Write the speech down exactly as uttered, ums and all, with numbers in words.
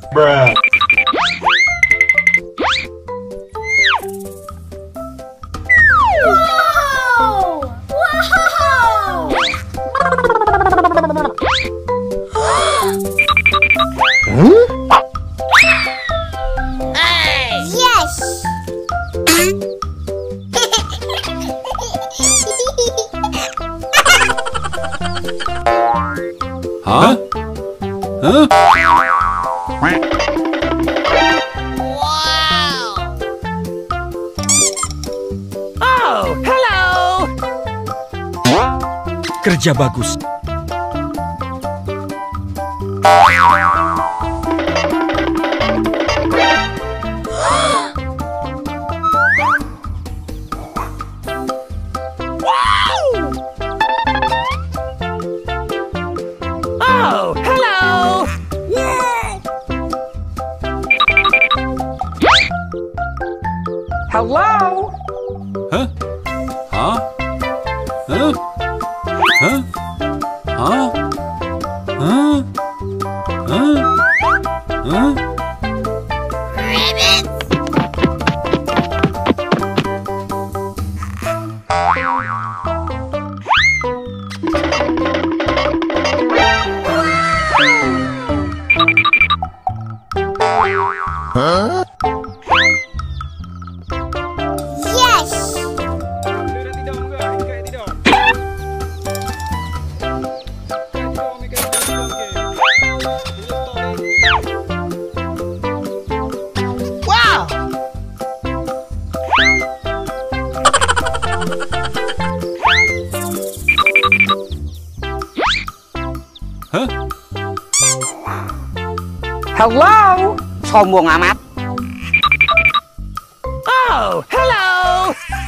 Bruh. Wow! Wow! Hey! Yes! Huh? Huh? Wow! Oh, hello! Kerja bagus. Oh, hello! Hello? Huh? Huh? Huh? Huh? Huh? Huh? Huh? Huh? Rabbit! Huh? Yes! Wow! Huh? Hello? Sombong amat. Oh, hello!